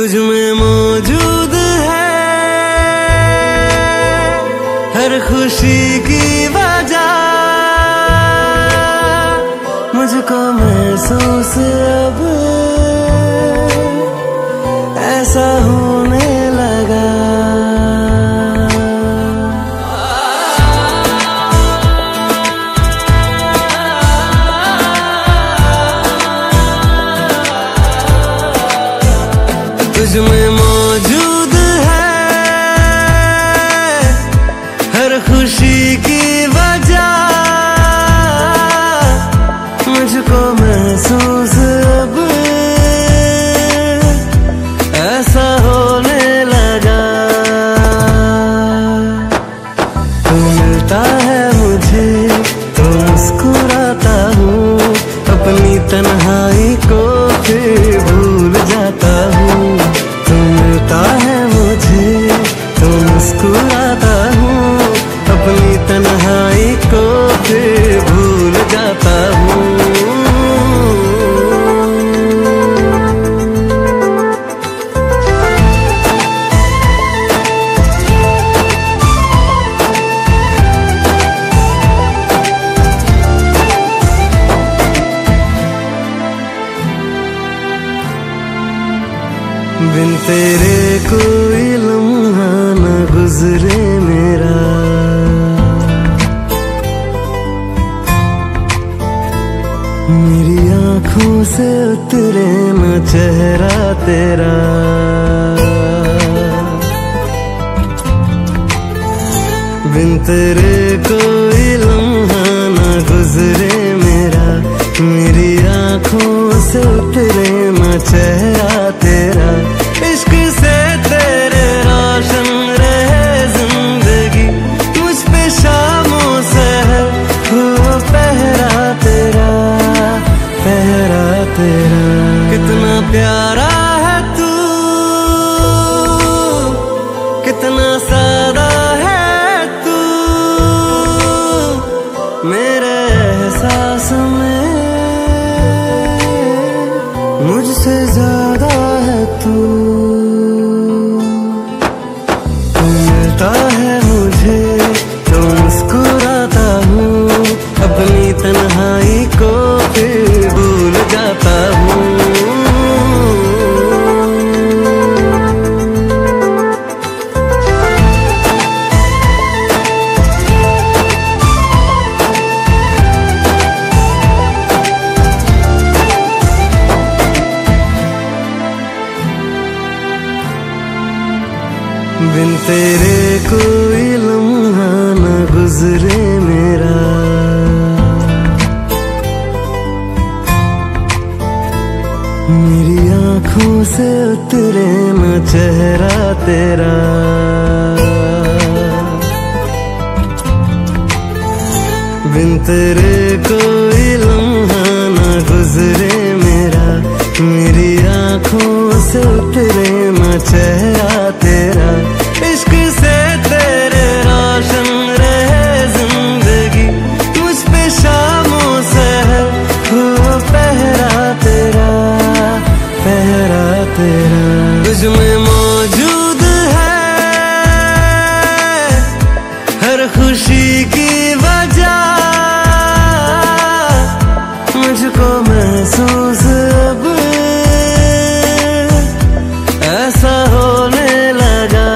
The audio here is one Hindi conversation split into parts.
तुझ में मौजूद है हर खुशी की वजह, मुझको महसूस अब ऐसा होने लगा। तुझ में मौजूद है हर खुशी की वजह, मुझको महसूस अब ऐसा होने लगा। तू मिलता है मुझे तो मुस्कुराता हूँ, अपनी तन्हाई को फिर भूल जाता हूँ। तू मिलता है मुझे तो मुस्कुराता हूँ, अपनी तन्हाई को फिर भूल जाता हूँ। बिन तेरे कोई लम्हा न गुजरे मेरा, मेरी आँखों से उतरे न चेहरा तेरा। बिन तेरे कोई लम्हा न गुजरे मेरा, मेरी आँखों से उतरे न चेहरा तेरा। इश्क से तेरे रोशन रहे जिंदगी, मुझ पे शामों से हो पहरा तेरा, पहरा तेरा। कितना प्यारा है तू, कितना सादा है तू, मेरे एहसास में मुझसे ज्यादा है तू। तू मिलता है मुझे तो मुस्कुराता हूँ, अपनी तन्हाई को फिर भूल जाता हूँ। बिन तेरे कोई लम्हा न गुजरे मेरा, मेरी आँखों से उतरे न चेहरा तेरा। बिन तेरे कोई लम्हा न गुजरे मेरा, मेरी आँखों से उतरे न चेहरा तेरा। इश्क से तेरे रोशन रहे जिंदगी, मुझ पे शामों से हो पहरा तेरा, पहरा तेरा। तुझ में मौजूद है हर खुशी की वजह, मुझको महसूस अब ऐसा होने लगा।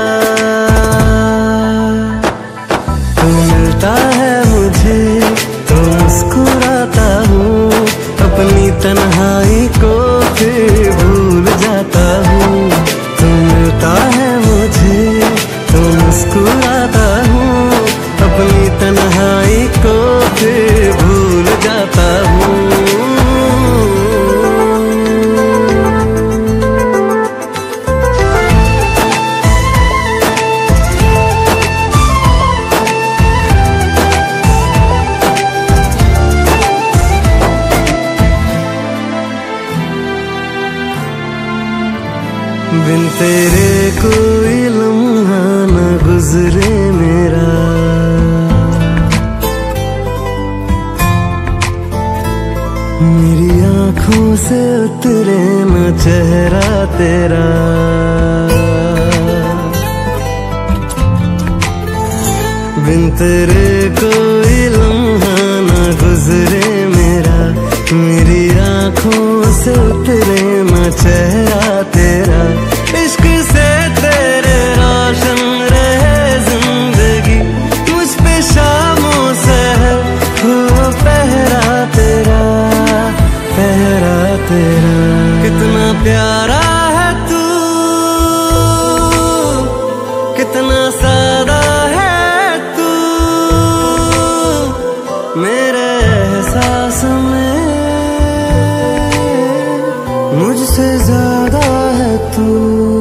तू मिलता है मुझे तो मुस्कुराता हूँ, अपनी तन्हाई को फिर भूल जाता हूँ। तू मिलता है मुझे तो मुस्कुराता हूँ, अपनी तन्हाई को फिर भूल जाता हूँ। बिन तेरे कोई लम्हा न गुजरे मेरा, मेरी आँखों से उतरे न चेहरा तेरा। बिन तेरे कोई लम्हा ना गुजरे मेरा, मेरी आँखों से उतरे ना चेहरा तेरा। इश्क से तेरे रोशन रहे जिंदगी, मुझ पे शामों से हो पहरा तेरा, पहरा तेरा। कितना प्यारा है तू, कितना सादा है तू, मेरे एहसास में मुझसे ज्यादा है तू।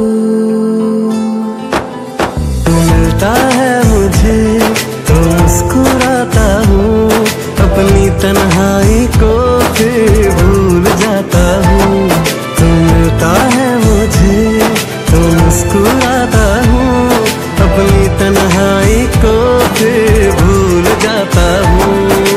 तू मिलता है मुझे तो मुस्कुराता हूँ, अपनी तन्हाई को फिर भूल जाता हूँ। तू मिलता है मुझे तो मुस्कुराता हूँ, अपनी तन्हाई को फिर भूल जाता हूँ।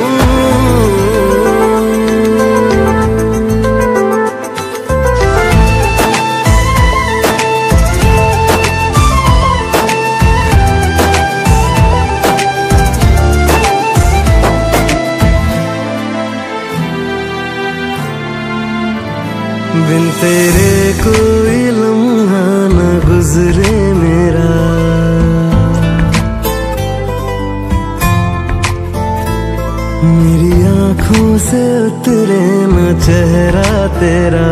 बिन तेरे कोई लम्हा न गुजरे मेरा, मेरी आँखों से उतरे न चेहरा तेरा।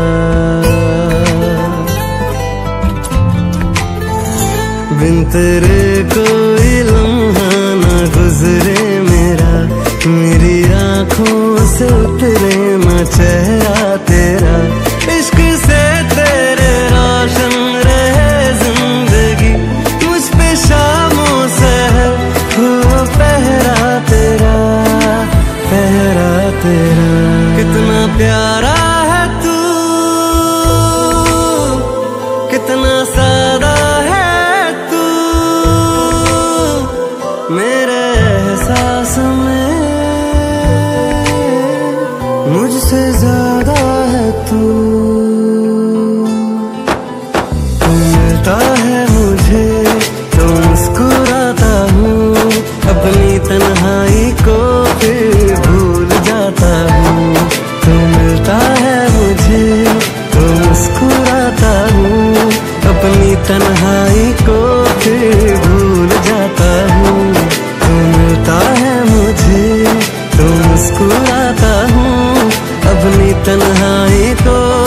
बिन तेरे कोई लम्हा न गुजरे मेरा, मेरी आँखों से उतरे न चेहरा तेरा। इश्क से तेरे रोशन रहे जिंदगी, मुझ पे शामों से हो पहरा तेरा, पहरा तेरा। कितना प्यारा है तू, कितना सादा है तू, मेरे एहसास में मुझसे ज्यादा है तू। तू मिलता है मुझे तो मुस्कुराता हूँ, अपनी तन्हाई को फिर भूल जाता हूँ। तू मिलता है मुझे तो मुस्कुराता हूँ, अपनी तन्हाई को फिर भूल जाता हूँ। तू मिलता है मुझे तो मुस्कुराता हूँ, अपनी तन्हाई को